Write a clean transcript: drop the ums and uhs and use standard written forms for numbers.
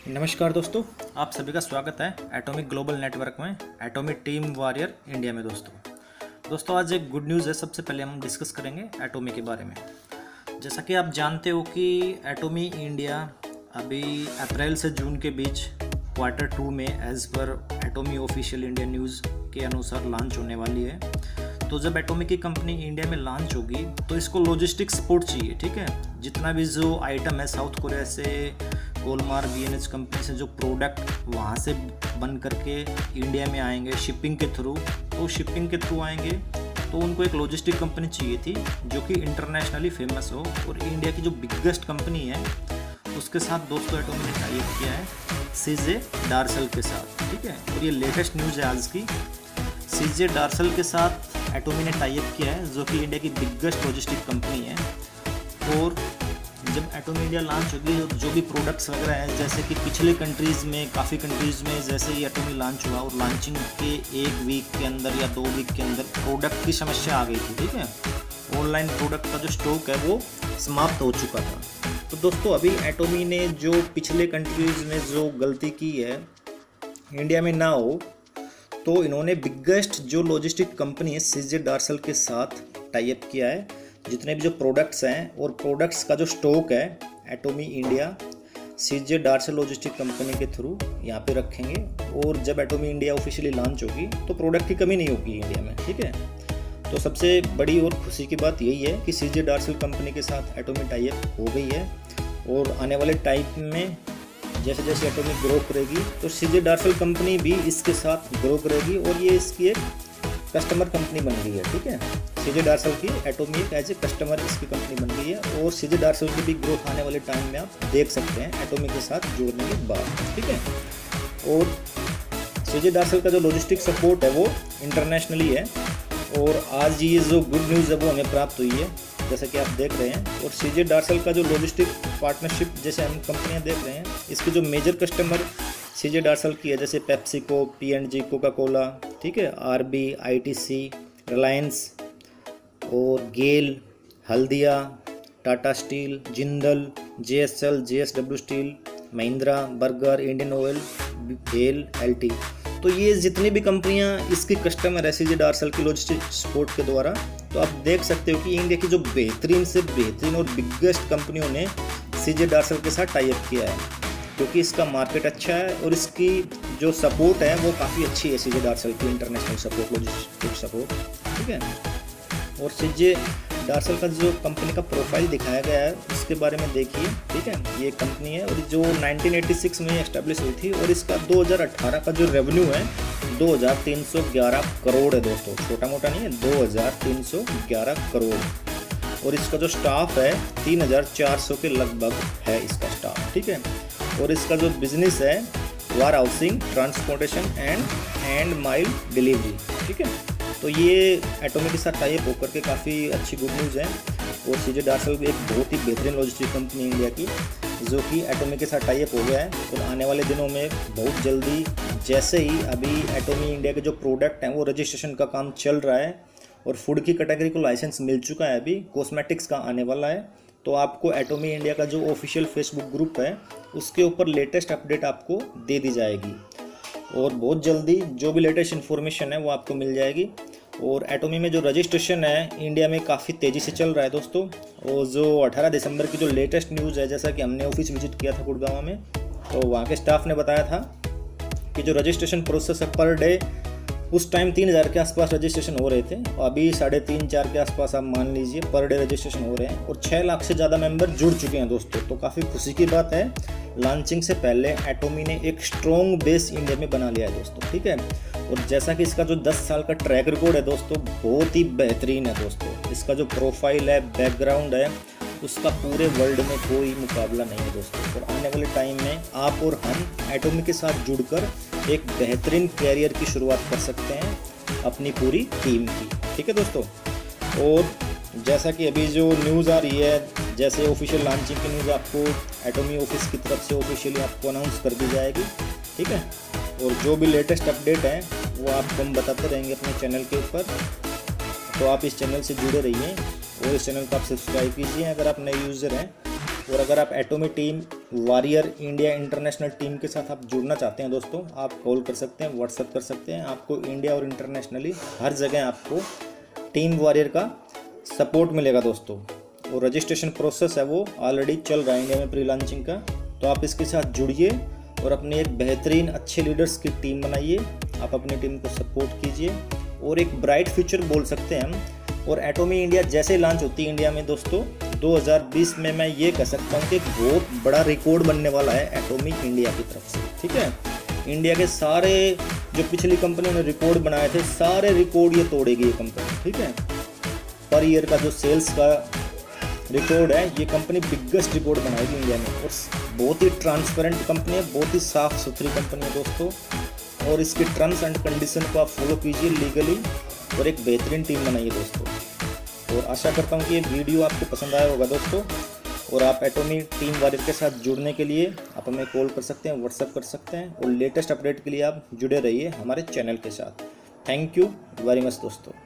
नमस्कार दोस्तों, आप सभी का स्वागत है एटॉमिक ग्लोबल नेटवर्क में एटॉमिक टीम वॉरियर इंडिया में। दोस्तों आज एक गुड न्यूज़ है। सबसे पहले हम डिस्कस करेंगे एटॉमी के बारे में। जैसा कि आप जानते हो कि एटॉमी इंडिया अभी अप्रैल से जून के बीच Q2 में as per एटॉमी official India news के अनुसार लॉन्च होने वाली है। तो जब एटॉमी की कंपनी इंडिया में लॉन्च होगी तो इसको लॉजिस्टिक सपोर्ट चाहिए, ठीक है। जितना भी जो आइटम है साउथ कोरिया से कोलमार BNH कंपनी से जो प्रोडक्ट वहाँ से बन करके इंडिया में आएंगे शिपिंग के थ्रू, तो शिपिंग के थ्रू आएंगे तो उनको एक लॉजिस्टिक कंपनी चाहिए थी जो कि इंटरनेशनली फेमस हो। और इंडिया की जो बिगेस्ट कंपनी है उसके साथ दोस्तों एटॉमी ने टाई अप किया है सीजे डार्सल के साथ, ठीक है। और ये लेटेस्ट न्यूज़ है आज की। सीजे डार्सल के साथ एटॉमी ने टाई अप किया है जो कि इंडिया की बिगेस्ट लॉजिस्टिक कंपनी है। और जब एटॉमी इंडिया लॉन्च होगी तो जो भी प्रोडक्ट्स वगैरह हैं, जैसे कि पिछले कंट्रीज़ में काफ़ी कंट्रीज़ में जैसे ही एटॉमी लॉन्च हुआ और लॉन्चिंग के 1 वीक के अंदर या 2 वीक के अंदर प्रोडक्ट की समस्या आ गई थी, ठीक है। ऑनलाइन प्रोडक्ट का जो स्टॉक है वो समाप्त हो चुका था। तो दोस्तों अभी एटॉमी ने जो पिछले कंट्रीज़ में जो गलती की है इंडिया में ना हो, तो इन्होंने बिगेस्ट जो लॉजिस्टिक कंपनी है सीजे डार्सल के साथ टाई अप किया है। जितने भी जो प्रोडक्ट्स हैं और प्रोडक्ट्स का जो स्टॉक है Atomy India CJ Darcl logistic company के थ्रू यहाँ पे रखेंगे। और जब एटॉमी इंडिया ऑफिशियली लॉन्च होगी तो प्रोडक्ट की कमी नहीं होगी इंडिया में, ठीक है। तो सबसे बड़ी और खुशी की बात यही है कि सीजे डार्सल कंपनी के साथ एटॉमी टाई अप हो गई है। और आने वाले टाइम में जैसे जैसे एटॉमी ग्रो करेगी तो सीजे डार्सल कंपनी भी इसके साथ ग्रो करेगी और ये इसकी एक कस्टमर कंपनी बन गई है, ठीक है। सीजे डार्सल की एटॉमी एक एज ए कस्टमर इसकी कंपनी बन गई है। और सीजे डार्सल की भी ग्रोथ आने वाले टाइम में आप देख सकते हैं एटॉमी के साथ जुड़ने के बाद, ठीक है। और सीजे डार्सल का जो लॉजिस्टिक सपोर्ट है वो इंटरनेशनली है। और आज ये जो गुड न्यूज़ है वो हमें प्राप्त हुई है जैसा कि आप देख रहे हैं। और सीजे डार्सल का जो लॉजिस्टिक पार्टनरशिप जैसे हम कंपनियां देख रहे हैं, इसके जो मेजर कस्टमर सीजे डार्सल की है जैसे पेप्सिको, P&G, कोका कोला, ठीक है, RB, ITC, रिलायंस और GAIL, Haldia, Tata Steel, Jindal, JSL, JSW steel, Mahindra, Berger, Indian Oil, BHEL, LT। तो ये जितनी भी कंपनियां इसकी कस्टमर है सीजे डार्सल की लॉजिस्टिक सपोर्ट के द्वारा, तो आप देख सकते हो कि इंडिया की जो बेहतरीन से बेहतरीन और बिगेस्ट कंपनियों ने सीजे डार्सल के साथ टाई अप किया है, क्योंकि इसका मार्केट अच्छा है और इसकी जो सपोर्ट है वो काफ़ी अच्छी है सीजे डार्सल की इंटरनेशनल सपोर्ट, लॉजिस्टिक सपोर्ट, ठीक है। और सीजे डार्सल का जो कंपनी का प्रोफाइल दिखाया गया है उसके बारे में देखिए, ठीक है। ये कंपनी है और जो 1986 में एस्टेब्लिश हुई थी और इसका 2018 का जो रेवेन्यू है 2311 करोड़ है दोस्तों, छोटा मोटा नहीं है, 2311 करोड़। और इसका जो स्टाफ है 3400 के लगभग है इसका स्टाफ, ठीक है। और इसका जो बिजनेस है warehousing, transportation and mile delivery, ठीक है। तो ये एटॉमी के साथ टाई अप होकर के काफ़ी अच्छी गुड न्यूज़ है। और सीजे डार्सल एक बहुत ही बेहतरीन लॉजिस्टिक कंपनी इंडिया की जो कि एटॉमी के साथ टाई अप हो गया है। और आने वाले दिनों में बहुत जल्दी जैसे ही अभी एटॉमी इंडिया के जो प्रोडक्ट हैं वो रजिस्ट्रेशन का काम चल रहा है और फूड की कैटेगरी को लाइसेंस मिल चुका है, अभी कॉस्मेटिक्स का आने वाला है, तो आपको एटॉमी इंडिया का जो ऑफिशियल फेसबुक ग्रुप है उसके ऊपर लेटेस्ट अपडेट आपको दे दी जाएगी। और बहुत जल्दी जो भी लेटेस्ट इन्फॉर्मेशन है वो आपको मिल जाएगी। और एटॉमी में जो रजिस्ट्रेशन है इंडिया में काफ़ी तेज़ी से चल रहा है दोस्तों। और जो 18 दिसंबर की जो लेटेस्ट न्यूज़ है, जैसा कि हमने ऑफिस विजिट किया था गुड़गांव में, तो वहाँ के स्टाफ ने बताया था कि जो रजिस्ट्रेशन प्रोसेस है पर डे उस टाइम 3000 के आसपास रजिस्ट्रेशन हो रहे थे, अभी 3.5-4 के आसपास आप मान लीजिए पर डे रजिस्ट्रेशन हो रहे हैं। और 6 लाख से ज़्यादा मेंबर जुड़ चुके हैं दोस्तों, तो काफ़ी खुशी की बात है। लॉन्चिंग से पहले एटॉमी ने एक स्ट्रॉन्ग बेस इंडिया में बना लिया है दोस्तों, ठीक है। और जैसा कि इसका जो 10 साल का ट्रैक रिकॉर्ड है दोस्तों बहुत ही बेहतरीन है दोस्तों। इसका जो प्रोफाइल है, बैकग्राउंड है, उसका पूरे वर्ल्ड में कोई मुकाबला नहीं है दोस्तों। और आने वाले टाइम में आप और हम एटॉमी के साथ जुड़कर एक बेहतरीन कैरियर की शुरुआत कर सकते हैं अपनी पूरी टीम की, ठीक है दोस्तों। और जैसा कि अभी जो न्यूज़ आ रही है, जैसे ऑफिशियल लॉन्चिंग की न्यूज़ आपको एटॉमी ऑफिस की तरफ से ऑफिशियली आपको अनाउंस कर दी जाएगी, ठीक है। और जो भी लेटेस्ट अपडेट है वो आपको हम बताते रहेंगे अपने चैनल के ऊपर, तो आप इस चैनल से जुड़े रहिए और इस चैनल को आप सब्सक्राइब कीजिए अगर आप नए यूज़र हैं। और अगर आप Atomy team warrior India international team के साथ आप जुड़ना चाहते हैं दोस्तों, आप कॉल कर सकते हैं, व्हाट्सएप कर सकते हैं। आपको इंडिया और इंटरनेशनली हर जगह आपको टीम वॉरियर का सपोर्ट मिलेगा दोस्तों। और रजिस्ट्रेशन प्रोसेस है वो ऑलरेडी चल रहा है इंडिया में प्री लॉन्चिंग का, तो आप इसके साथ जुड़िए और अपनी एक बेहतरीन अच्छे लीडर्स की टीम बनाइए। आप अपनी टीम को सपोर्ट कीजिए और एक ब्राइट फ्यूचर बोल सकते हैं हम। और एटोमी इंडिया जैसे लॉन्च होती है इंडिया में दोस्तों 2020 में, मैं ये कह सकता हूँ कि एक बहुत बड़ा रिकॉर्ड बनने वाला है एटोमी इंडिया की तरफ से। ठीक है, इंडिया के सारे जो पिछली कंपनियों ने रिकॉर्ड बनाए थे, सारे रिकॉर्ड ये तोड़ेगी ये कंपनी। ठीक है, पर ईयर का जो सेल्स का रिकॉर्ड है, ये कंपनी बिगेस्ट रिकॉर्ड बनाएगी इंडिया में। और बहुत ही ट्रांसपेरेंट कंपनी है, बहुत ही साफ सुथरी कंपनी है दोस्तों। और इसके टर्म्स एंड कंडीशन को आप फॉलो कीजिए लीगली और एक बेहतरीन टीम बनाइए दोस्तों। और आशा करता हूँ कि ये वीडियो आपको पसंद आया होगा दोस्तों। और आप एटोमी टीम वॉरियर के साथ जुड़ने के लिए आप हमें कॉल कर सकते हैं, व्हाट्सएप कर सकते हैं। और लेटेस्ट अपडेट के लिए आप जुड़े रहिए हमारे चैनल के साथ। थैंक यू वेरी मच दोस्तों।